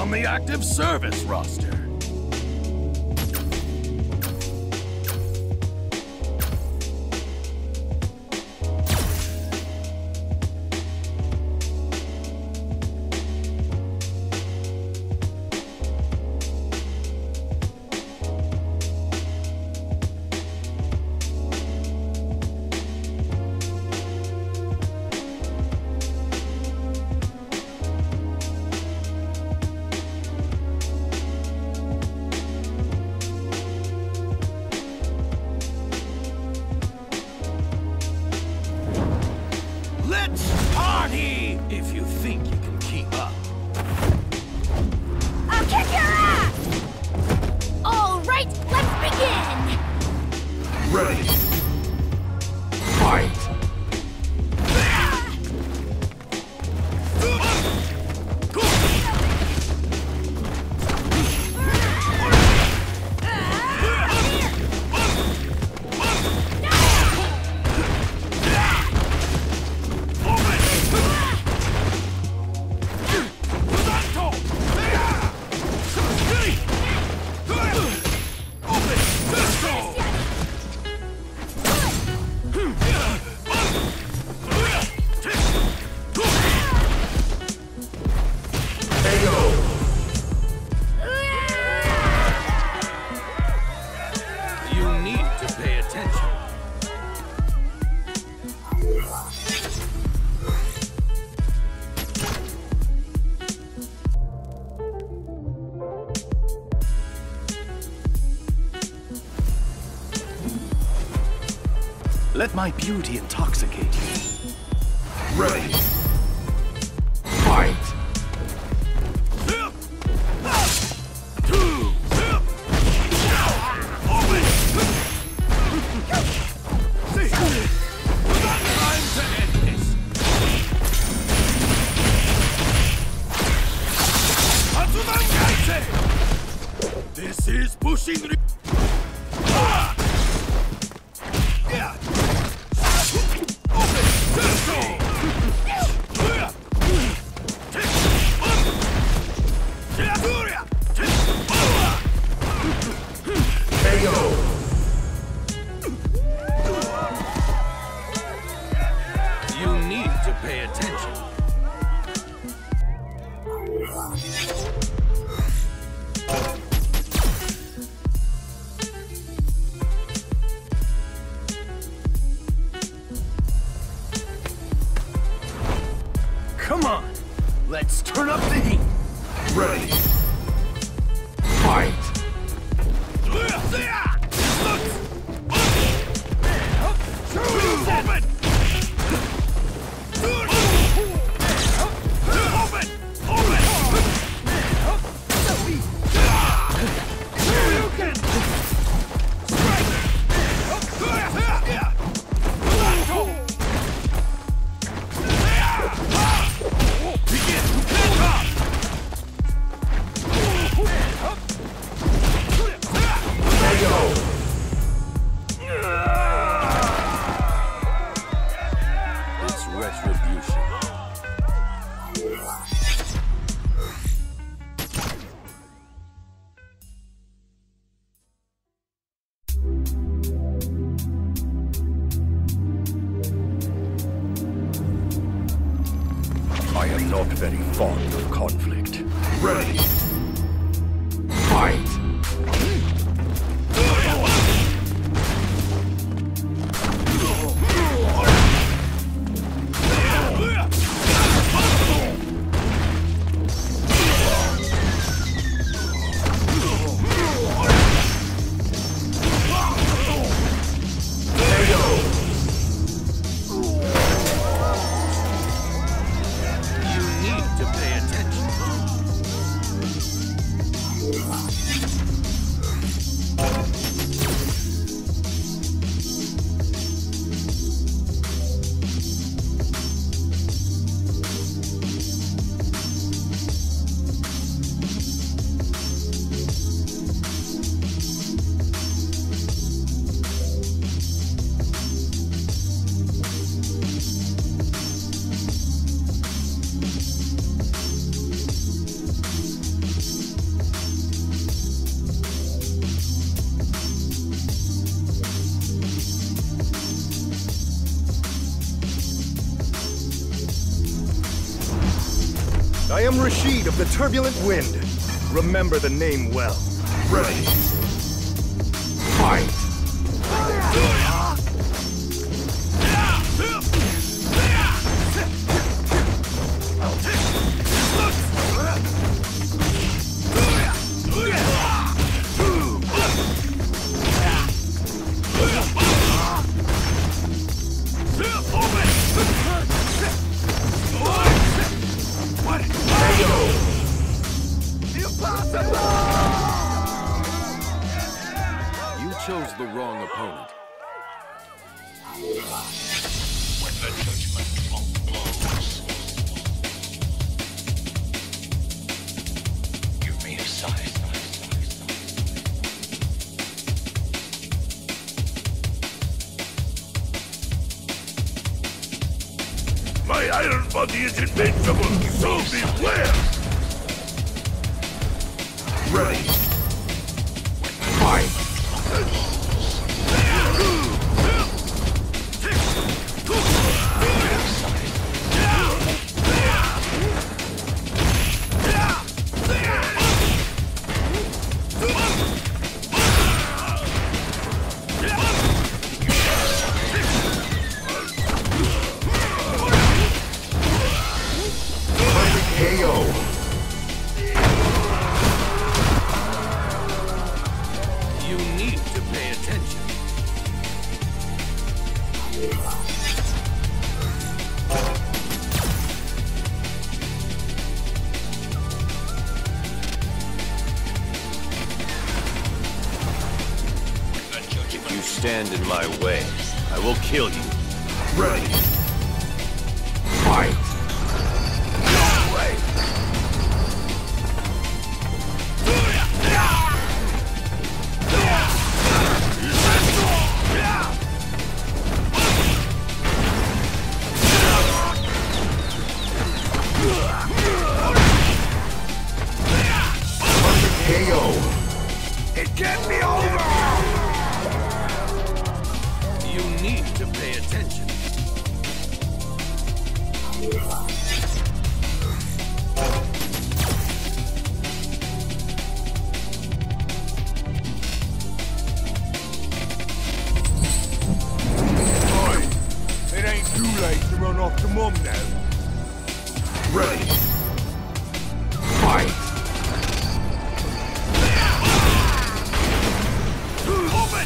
on the active service roster. Let's party! If you think you can keep up. I'll kick your ass! All right, let's begin! Ready. Fight! Let my beauty intoxicate you. Ready. Fight! Time to end this. This is pushing. You need to pay attention. Come on, let's turn up the heat. Ready. Fight. It's retribution. I am not very fond of conflict. Ready. Fight! You need to pay attention. am Rashid of the Turbulent Wind. Remember the name well. Ready. Fight! You chose the wrong opponent. When the judgment clock blows, give me a sign. My iron body is invincible, so beware! Ready. Fight! KO. You need to pay attention. If you stand in my way, I will kill you. Ready. Fight! No way! KO. It can't be over! You need to pay attention. Fight! It ain't too late to run off to Mum now. Ready. Fight! Open!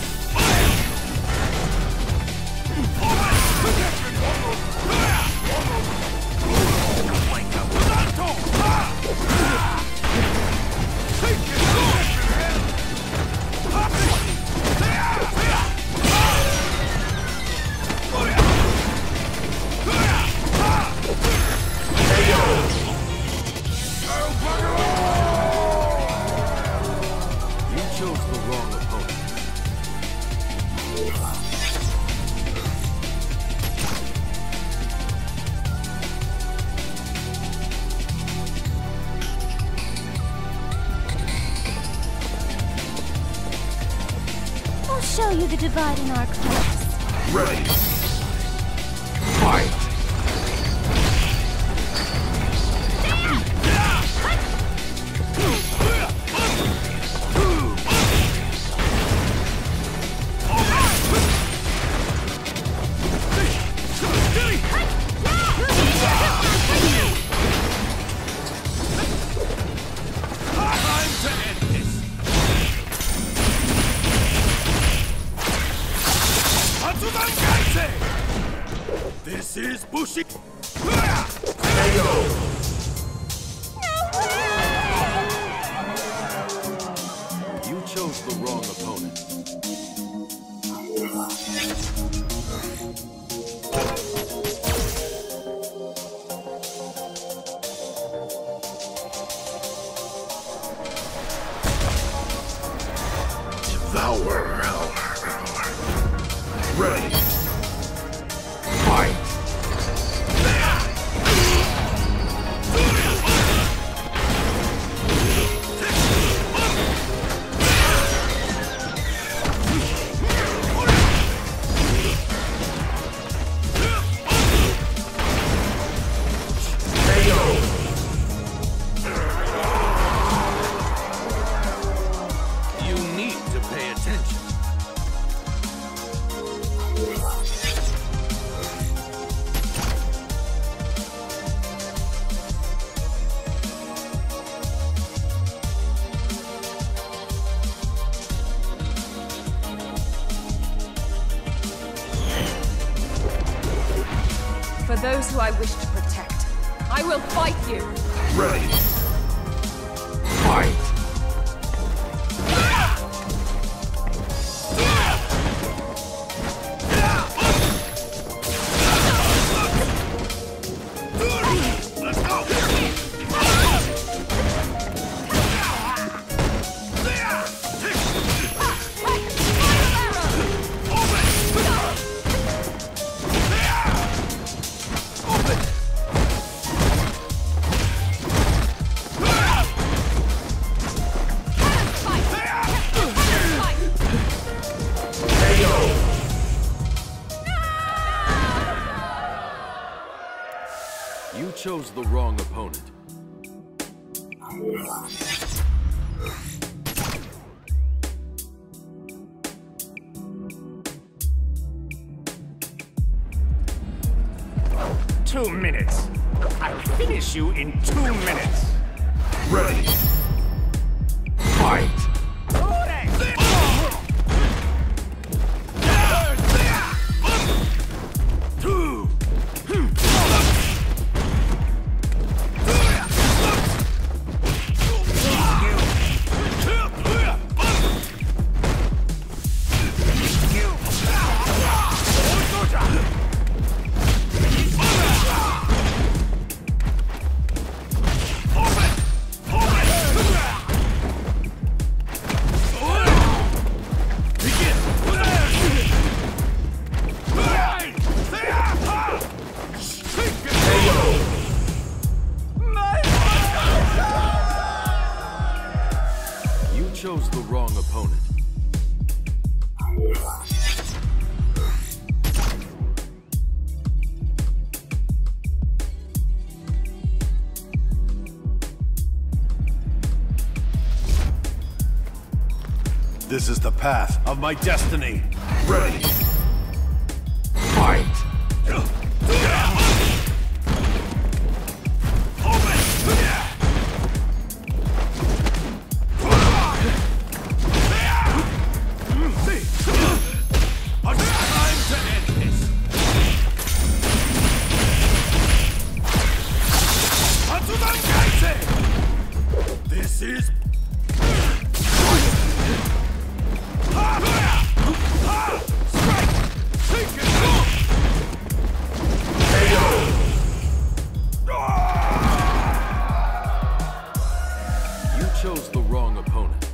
You chose the wrong opponent. I'll show you the divide in our class. Ready. Fight! Time to end this. Hatsudan This is Bushi. KO. You chose the wrong opponent. Devour. Ready. Fight! KO. For those who I wish to protect, I will fight you! Ready. Fight! Let's go! You chose the wrong opponent. Two minutes. I'll finish you in 2 minutes. Ready. Fight! You chose the wrong opponent. This is the path of my destiny. Ready. Fight! This is... You chose the wrong opponent.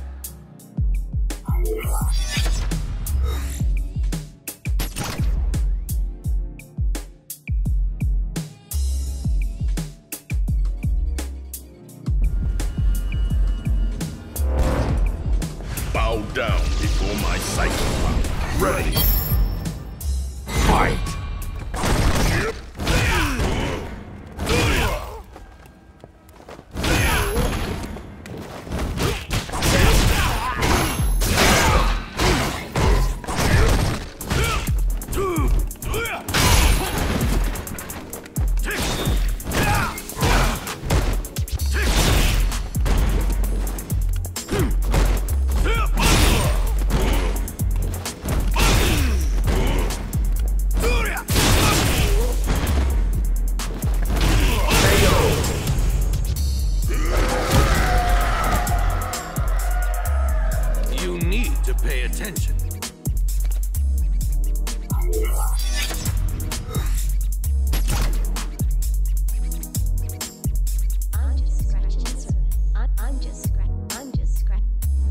Bow down before my psychopath. Ready. Fight! You need to pay attention. I'm just scratching the surface. I'm just scratching.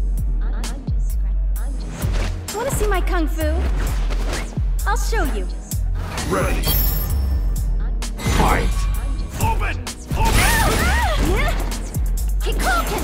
Wanna see my kung fu? I'll show you. Ready. Fight! Open! Keep cooking!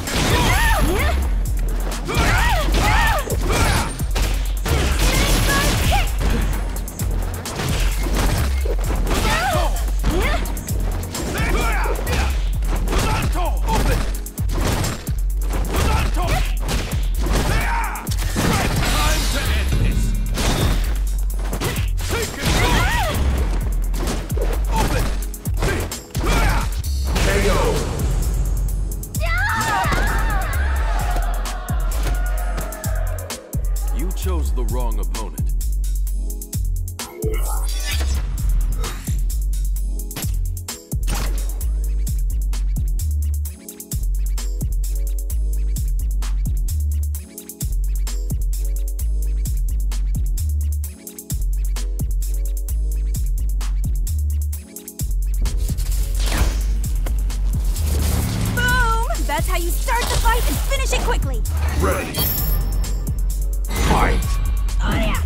You chose the wrong opponent. Start the fight and finish it quickly! Ready. Fight! Oh yeah!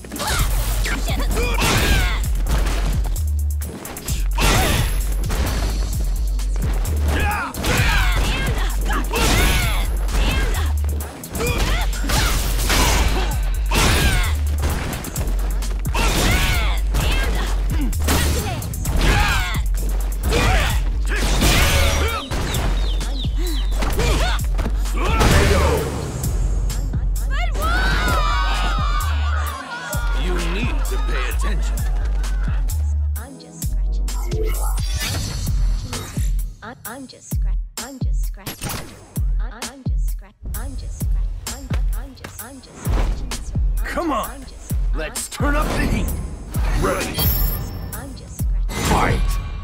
Come on! Let's turn up the heat! Ready! Fight!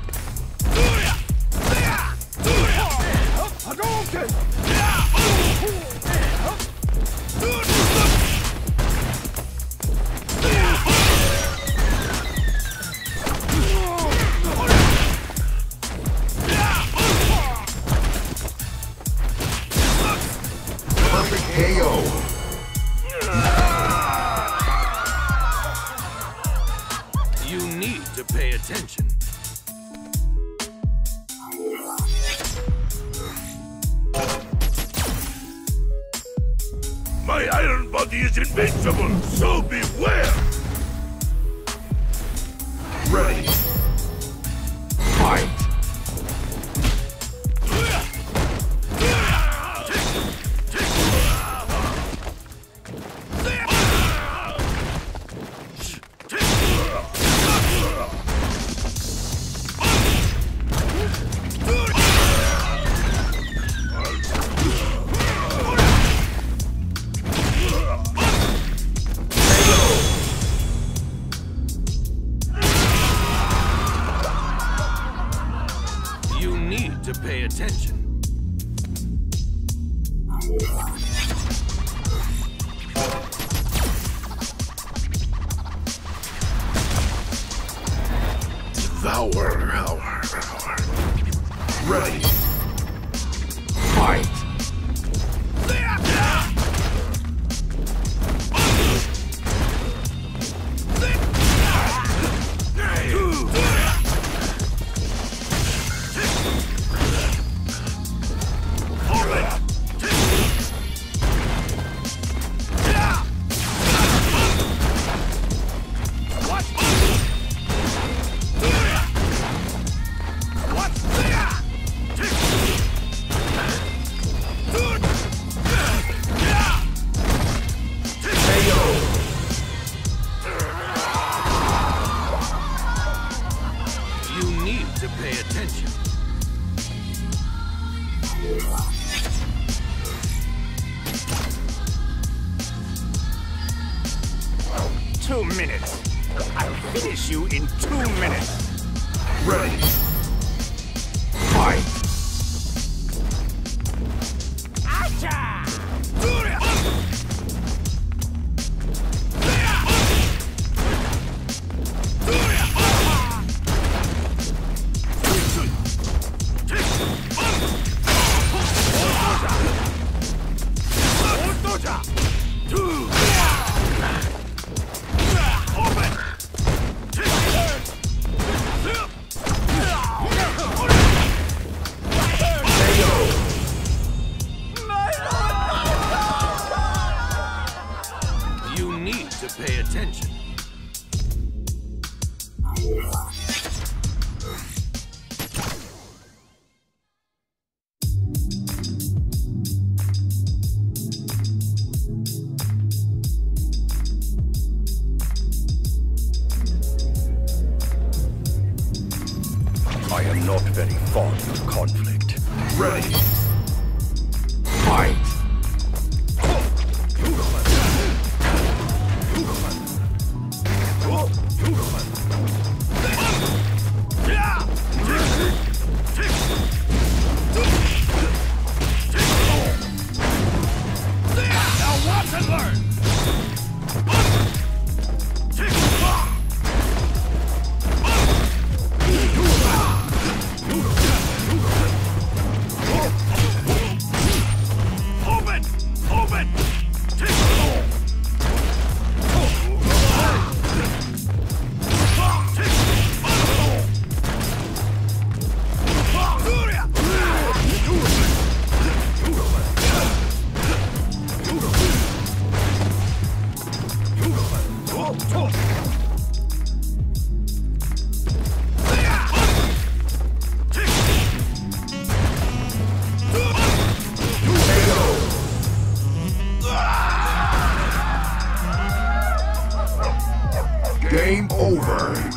Hadouken! Perfect KO! You need to pay attention. My iron body is invincible, so beware! Ready! Fight! You need to pay attention. Devour. Ready. Fight. You need to pay attention. 2 minutes. I'll finish you in 2 minutes. Ready. Fight. You need to pay attention. I am not very fond of conflict. Ready. Fight. Game over.